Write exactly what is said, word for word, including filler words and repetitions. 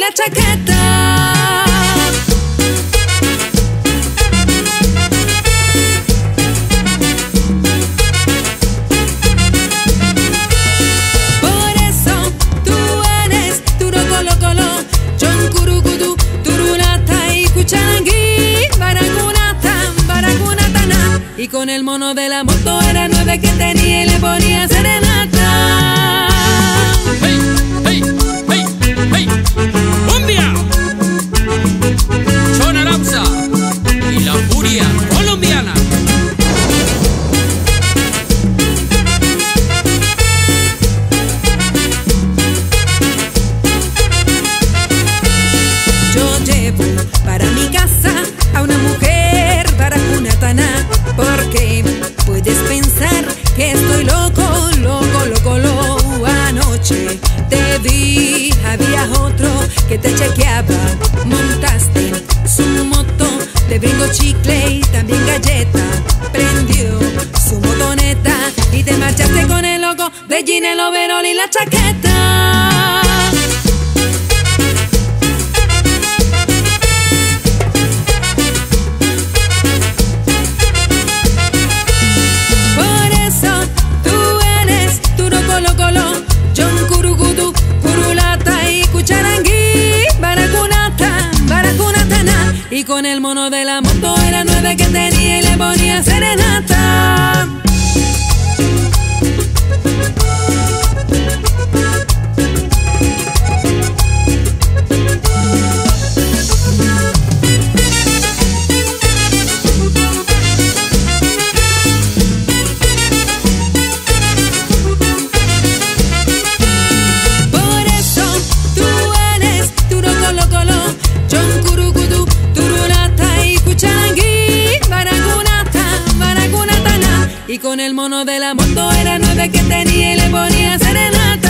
la chaqueta. Por eso tú eres duro colo colo, chon curucutu, turulata y cucharangui, baracunata, baracunatana. Y con el mono de la moto era nueve que tenía y le ponía serenata. Hey, hey, hey, hey, cumbia, Chon Aramza y la furia colombiana. Yo llevo para mi casa a una mujer baracunatana, porque puedes pensar que estoy loco, loco, loco, loco. Anoche te vi, había otro que te chequeaba. Montaste su moto, te brindó chicle y también galleta. Prendió su motoneta y te marchaste con el logo de Gina, el overol y la chaqueta. Por eso tú eres duro colo colo, chon curucutu, curulata y cucharangui, baracunata, baracunatana. Y con el mono de la moto era nueve que tenía y le ponía serenata. Por eso tú eres duro colo colo, chon curucutu, turulata y cucharangui, baracunata, baracunatana. Y con el mono de la moto era nueve que tenía y le ponía serenata.